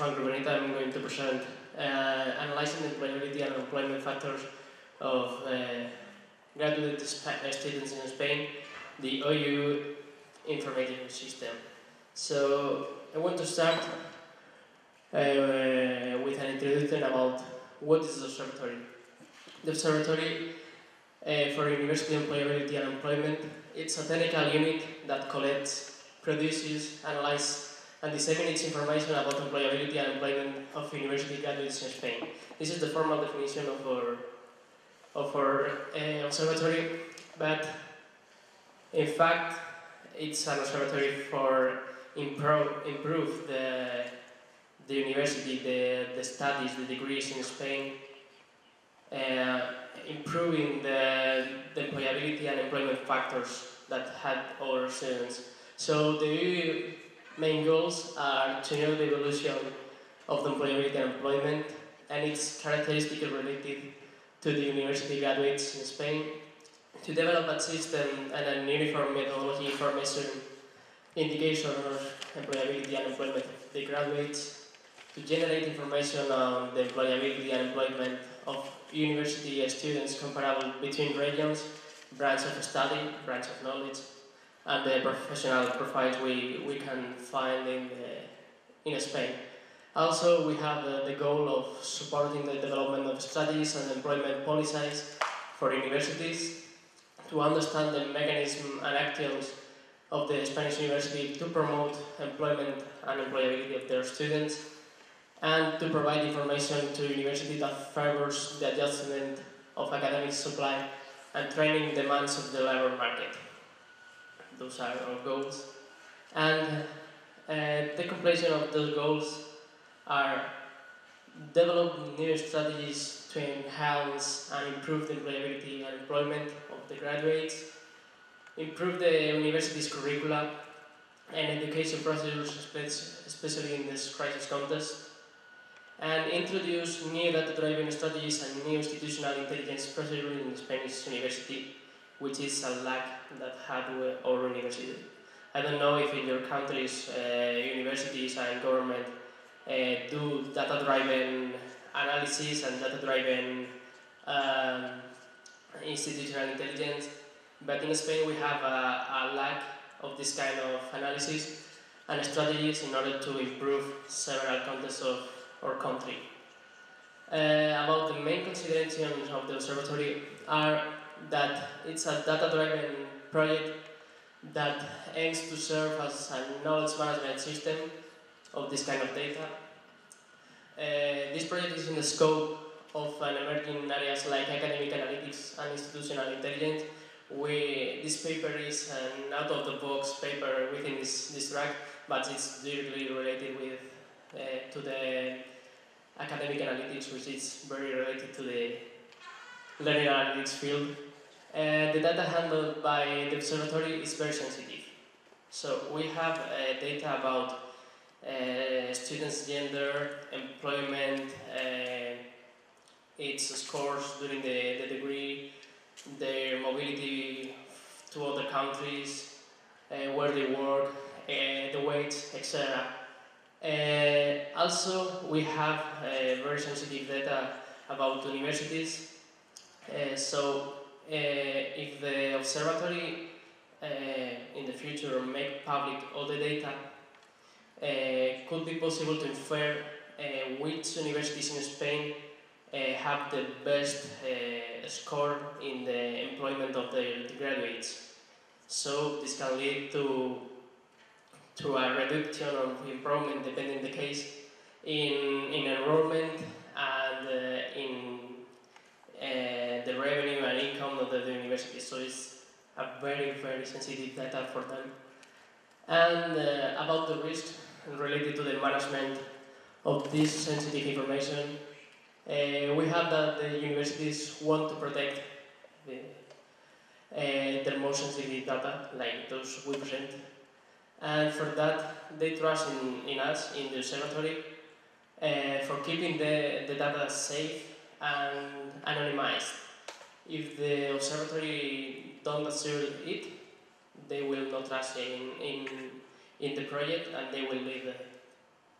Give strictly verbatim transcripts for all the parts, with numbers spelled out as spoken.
Juan Cruz-Benito. I'm going to present uh, analyzing the employability and employment factors of uh, graduate students in Spain, the O E U information system. So I want to start uh, with an introduction about what is the observatory. The observatory uh, for university employability and employment, it's a technical unit that collects, produces, analyzes, and disseminates information about employability and employment of university graduates in Spain. This is the formal definition of our, of our uh, observatory, but in fact, it's an observatory for improve, improve the, the university, the, the studies, the degrees in Spain, uh, improving the, the employability and employment factors that had our students. So the main goals are to know the evolution of the employability and employment and its characteristics related to the university graduates in Spain, to develop a system and an uniform methodology for measuring indication of employability and employment of the graduates, to generate information on the employability and employment of university students comparable between regions, branch of study, branch of knowledge, and the professional profiles we, we can find in, the, in Spain. Also, we have the, the goal of supporting the development of studies and employment policies for universities, to understand the mechanism and actions of the Spanish university to promote employment and employability of their students, and to provide information to university that favors the adjustment of academic supply and training demands of the labor market. Those are our goals. And uh, the completion of those goals are develop new strategies to enhance and improve the employability and employment of the graduates, improve the university's curricula and education procedures, especially in this crisis context, and introduce new data-driven strategies and new institutional intelligence procedures in the Spanish university, which is a lack that had our university. I don't know if in your countries, uh, universities and government uh, do data-driven analysis and data-driven um, institutional intelligence, but in Spain we have a, a lack of this kind of analysis and strategies in order to improve several contexts of our country. Uh, about the main considerations of the observatory are that it's a data-driven project that aims to serve as a knowledge management system of this kind of data. Uh, this project is in the scope of an emerging areas like academic analytics and institutional intelligence. We, this paper is an out-of-the-box paper within this, this track, but it's directly related with, uh, to the academic analytics, which is very related to the learning analytics field. Uh, the data handled by the observatory is very sensitive. So we have uh, data about uh, students' gender, employment, uh, its scores during the, the degree, their mobility to other countries, uh, where they work, uh, the weight, et cetera. Uh, also, we have uh, very sensitive data about universities. Uh, so, uh, if the observatory uh, in the future make public all the data, uh, could be possible to infer uh, which universities in Spain uh, have the best uh, score in the employment of the, the graduates. So this can lead to to a reduction of improvement, depending the case, in, in enrollment and uh, in uh, the revenue and income of the, the university. So it's a very, very sensitive data for them. And uh, about the risk related to the management of this sensitive information, uh, we have that the universities want to protect the, uh, their most sensitive data, like those we present. And for that, they trust in, in us, in the observatory, uh, for keeping the, the data safe and anonymized. If the observatory don't assure it, they will not trust in, in, in the project and they will leave it.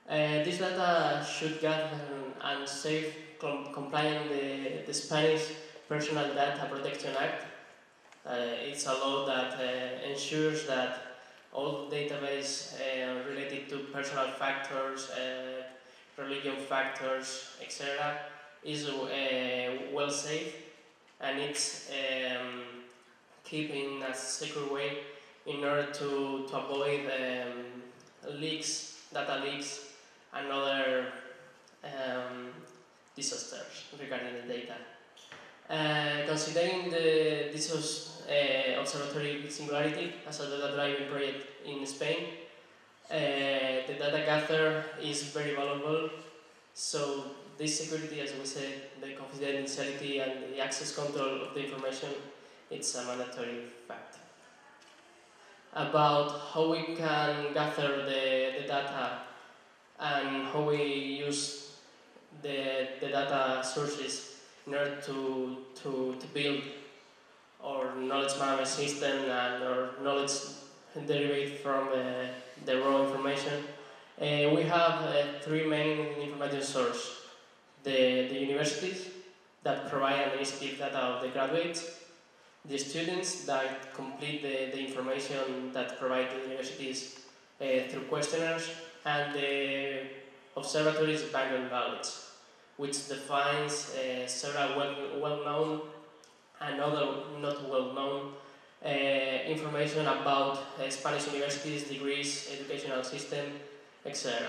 Uh, this data should gather and save com complying the, the Spanish Personal Data Protection Act. Uh, it's a law that uh, ensures that all database uh, related to personal factors, uh, religion factors, et cetera is uh, well safe, and it's um, kept in a secure way in order to, to avoid um, leaks, data leaks, and other um, disasters regarding the data. Uh, considering the, this uh, observatory singularity as a data-driven project in Spain, uh, the data gather is very valuable, so this security, as we said, the confidentiality and the access control of the information, it's a mandatory fact. About how we can gather the, the data and how we use the, the data sources in order to, to, to build our knowledge management system and our knowledge derived from uh, the raw information. Uh, we have uh, three main information sources. The, the universities that provide administrative data of the graduates, the students that complete the, the information that provide the universities uh, through questionnaires, and the observatory's background knowledge, which defines uh, several well-known well and other not well-known uh, information about uh, Spanish universities, degrees, educational system, et cetera.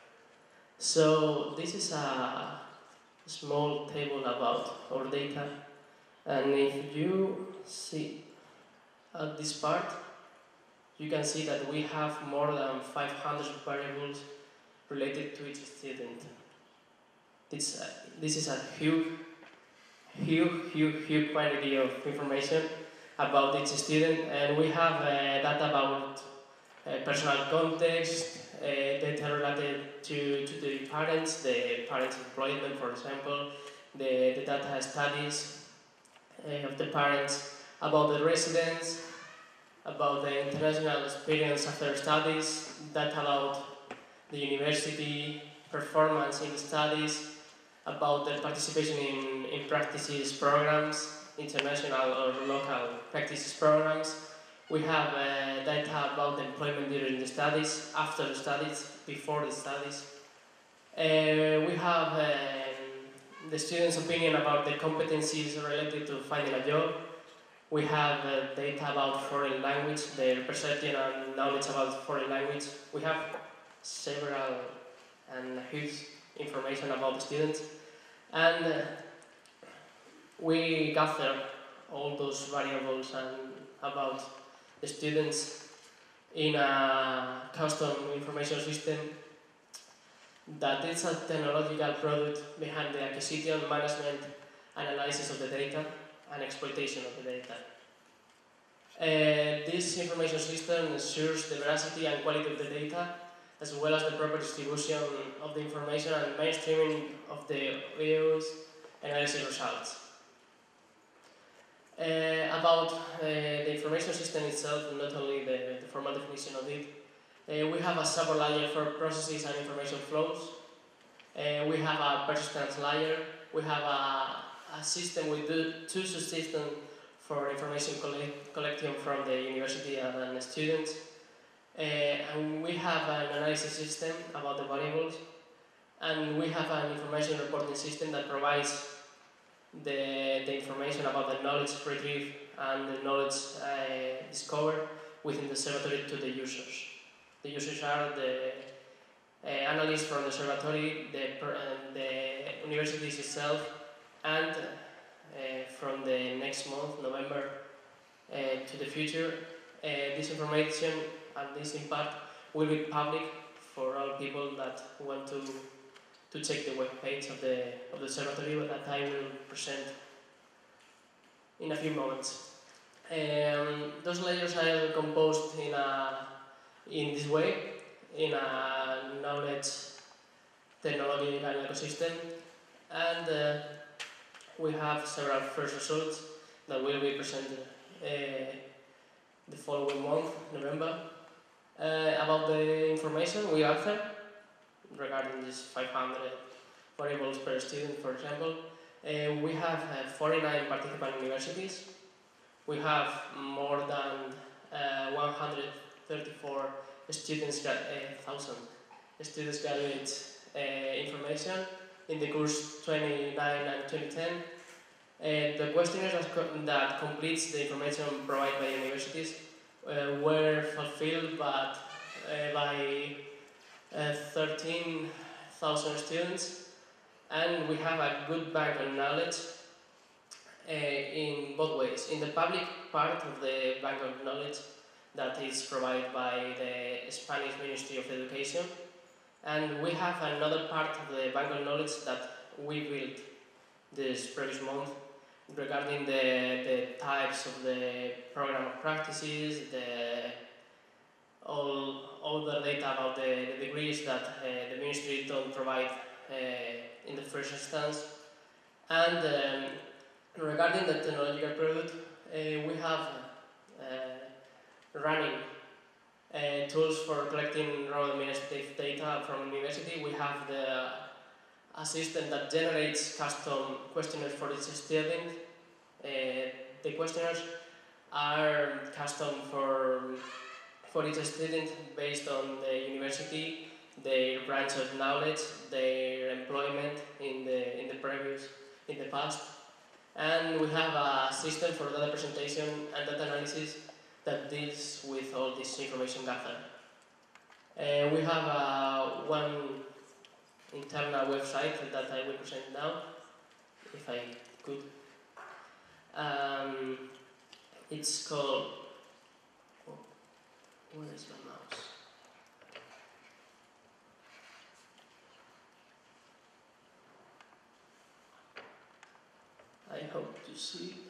So this is a small table about our data, and if you see at this part, you can see that we have more than five hundred variables related to each student. This, uh, this is a huge, huge, huge, huge quantity of information about each student, and we have uh, data about uh, personal context, uh, data related to, to the parents, the parents' employment, for example, the, the data studies uh, of the parents, about the residents, about the international experience after studies, data about the university performance in studies, about the participation in, in practices programs, international or local practices programs. We have uh, data about the employment during the studies, after the studies, before the studies. Uh, we have um, the students' opinion about the competencies related to finding a job. We have uh, data about foreign language, their perception and knowledge about foreign language. We have several and huge information about the students, and uh, we gather all those variables and about the students in a custom information system that is a technological product behind the acquisition, management, and analysis of the data and exploitation of the data. Uh, this information system ensures the veracity and quality of the data, as well as the proper distribution of the information and mainstreaming of the O E E U's analysis results. Uh, about uh, the information system itself, not only the, the formal definition of it, uh, we have a sub-layer for processes and information flows. Uh, we have a persistence layer. We have a, a system with two subsystems for information collect, collection from the university and, and the students. Uh, and we have an analysis system about the variables, and we have an information reporting system that provides the, the information about the knowledge retrieved and the knowledge uh, discovered within the observatory to the users. The users are the uh, analysts from the observatory, the, uh, the universities itself, and uh, from the next month, November, uh, to the future, uh, this information and this impact will be public for all people that want to to check the web page of the of the observatory that I will present in a few moments. Um, those layers are composed in a in this way, in a knowledge technology and ecosystem, and uh, we have several first results that will be presented uh, the following month, November. Uh, about the information we gather, regarding these five hundred variables per student, for example. Uh, we have uh, forty-nine participant universities. We have more than uh, one hundred thirty-four students, uh, thousand students graduate uh, information in the course twenty-nine and twenty ten. Uh, the questionnaires that, co that completes the information provided by universities uh, were fulfilled but, uh, by uh, thirteen thousand students, and we have a good bank of knowledge uh, in both ways. In the public part of the bank of knowledge that is provided by the Spanish Ministry of Education, and we have another part of the bank of knowledge that we built this previous month regarding the, the types of the program of practices, the, all, all the data about the, the degrees that uh, the ministry don't provide uh, in the first instance. And um, regarding the technological product, uh, we have uh, running uh, tools for collecting raw administrative data from university. We have the a system that generates custom questionnaires for each student. Uh, the questionnaires are custom for, for each student based on the university, their branch of knowledge, their employment in the, in the previous, in the past. And we have a system for data presentation and data analysis that deals with all this information gathered. Uh, we have uh, one internal website that I will present now, if I could. Um, it's called, oh, where is my mouse? I hope to see it.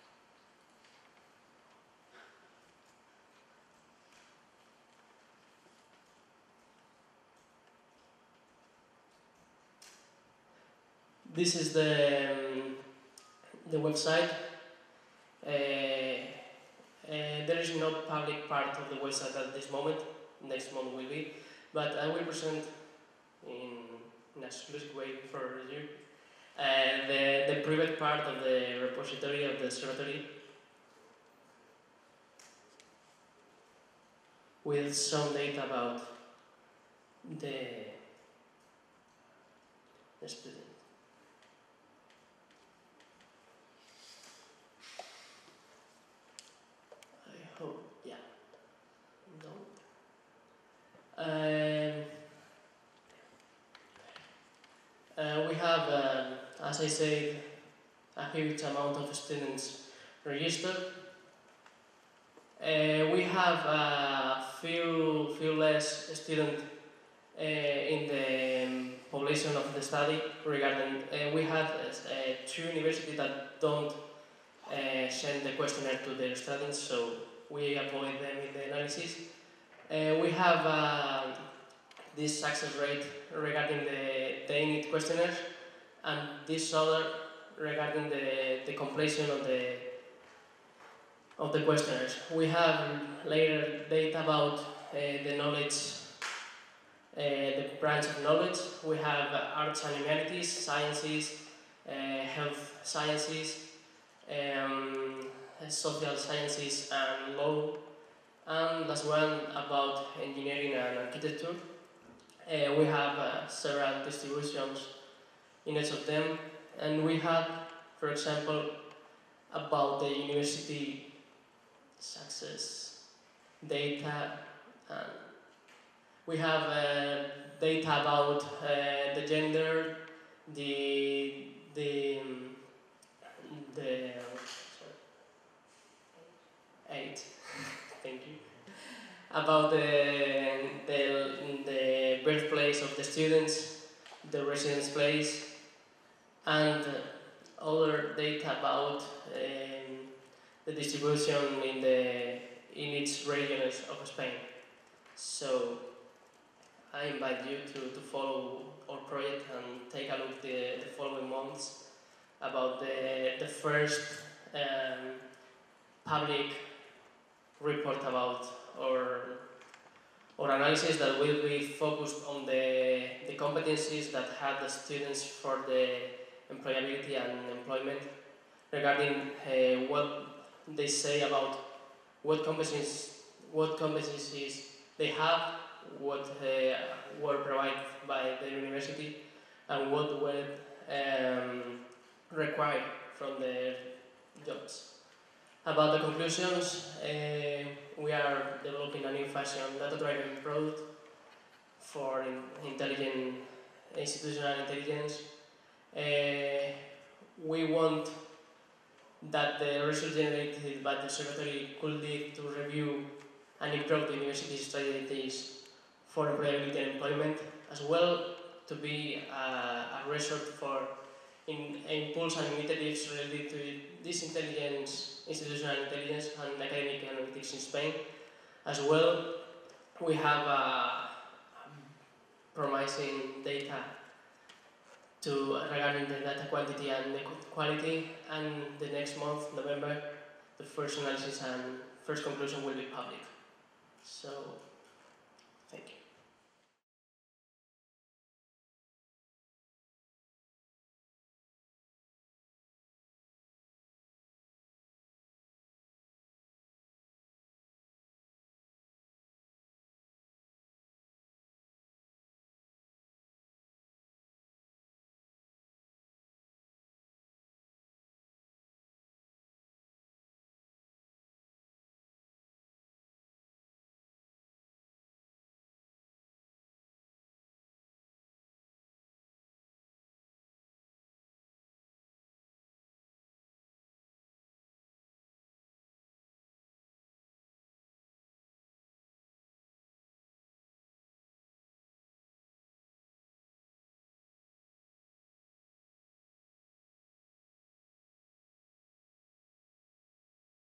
This is the, um, the website. Uh, uh, there is no public part of the website at this moment. Next month will be, but I will present in an exclusive way for you uh, the, the private part of the repository of the observatory with some data about the, the student. Oh, yeah. No. Um, uh, we have, uh, as I said, a huge amount of students registered. Uh, we have a few, few less students uh, in the um, population of the study regarding, uh, we have uh, two universities that don't uh, send the questionnaire to their students, so we avoid them in the analysis. Uh, we have uh, this success rate regarding the, the init questionnaires, and this other regarding the, the completion of the of the questionnaires. We have later data about uh, the knowledge, uh, the branch of knowledge. We have arts and humanities, sciences, uh, health sciences, um, social sciences and law, and last one about engineering and architecture. Uh, we have uh, several distributions in each of them, and we have, for example, about the university success data, and we have uh, data about uh, the gender, the the the Eight. Thank you. About the, the, the birthplace of the students, the residence place, and other data about um, the distribution in the in each region of Spain. So I invite you to, to follow our project and take a look the, the following months about the, the first um, public report about our, Our analysis that will be focused on the, the competencies that have the students for the employability and employment, regarding uh, what they say about what competencies, what competencies they have, what uh, were provided by the university, and what were um, required from the jobs. About the conclusions, uh, we are developing a new fashion data-driven product for in intelligent institutional intelligence. Uh, we want that the results generated by the Secretary could lead to review and improve the university strategies for employability and employment, as well to be a, a resort for in impulse and initiatives related to this intelligence, institutional intelligence and academic analytics in Spain. As well, we have a promising data to regarding the data quantity and the quality, and the next month, November, the first analysis and first conclusion will be public. So, thank you.